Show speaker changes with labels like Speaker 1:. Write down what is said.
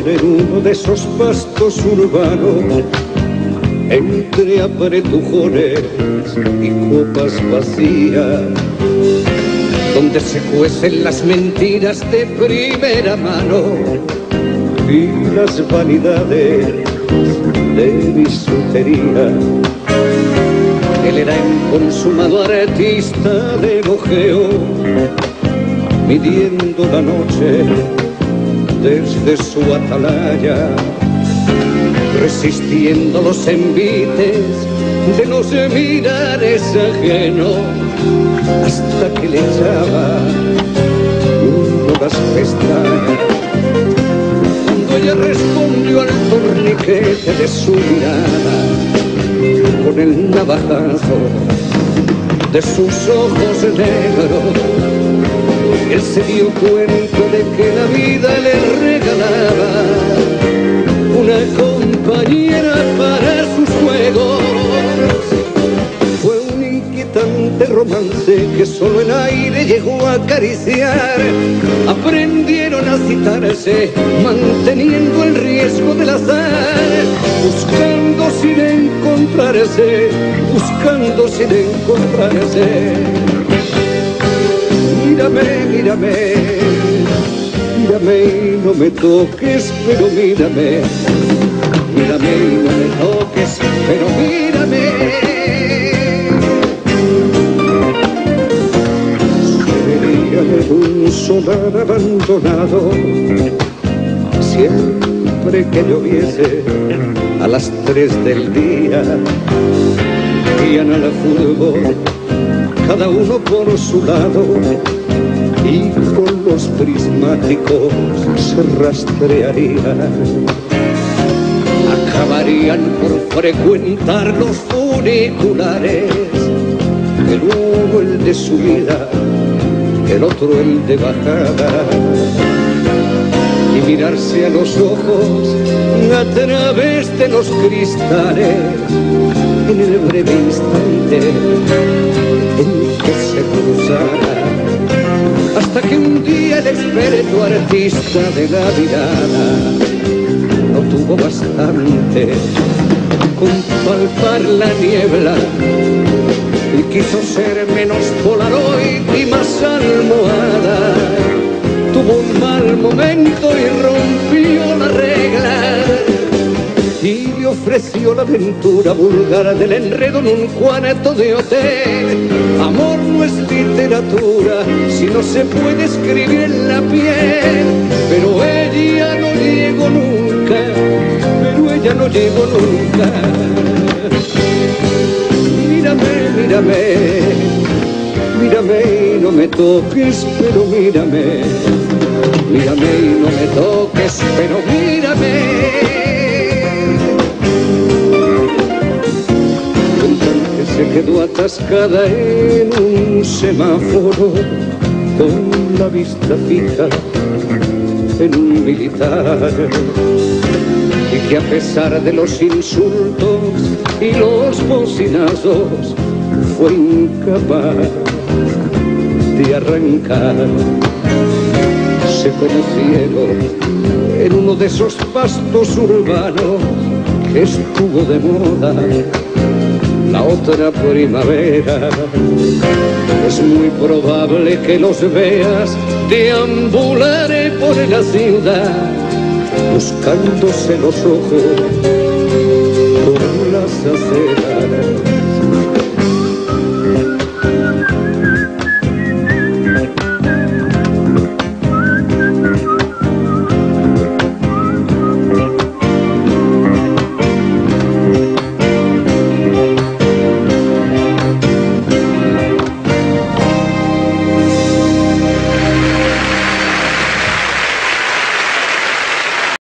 Speaker 1: en uno de esos pastos urbanos, entre apretujones y copas vacías, donde se cuecen las mentiras de primera mano y las vanidades de bisutería. Él era un consumado artista del ojeo, midiendo la noche desde su atalaya, resistiendo los envites de los mirares ajenos, hasta que le echaba uno las pestañas. Cuando ella respondió al torniquete de su mirada, con el navajazo de sus ojos negros, él se dio cuenta de que la vida le regalaba una compañera para sus juegos. Fue un inquietante romance que solo el aire llegó a acariciar. Aprendieron a citarse, manteniendo el riesgo del azar, buscando sin encontrarse, buscando sin encontrarse. Mírame, mírame, mírame y no me toques, pero mírame. Mírame y no me toques, pero mírame. Sería de un solar abandonado, siempre que lloviese a las 3 del día. Iban al fútbol, cada uno por su lado, y con los prismáticos se rastrearían. Acabarían por frecuentar los funiculares, el uno el de subida, el otro el de bajada, y mirarse a los ojos a través de los cristales en el breve instante en que se cruzara, hasta que un día el experto artista de la mirada no tuvo bastante con palpar la niebla y quiso ser menos polaroid y más almohada. Tuvo un mal momento y rompió la regla, y le ofreció la aventura vulgar del enredo en un cuarto de hotel. Amor no es literatura si no se puede escribir en la piel, pero ella no llegó nunca, pero ella no llegó nunca. Mírame, mírame, mírame y no me toques, pero mírame. Mírame y no me toques, pero mírame. Se quedó atascada en un semáforo con la vista fija en un militar, y que a pesar de los insultos y los bocinazos fue incapaz de arrancar. Se conocieron en uno de esos pastos urbanos que estuvo de moda la otra primavera. Es muy probable que los veas deambular por la ciudad, buscándose los ojos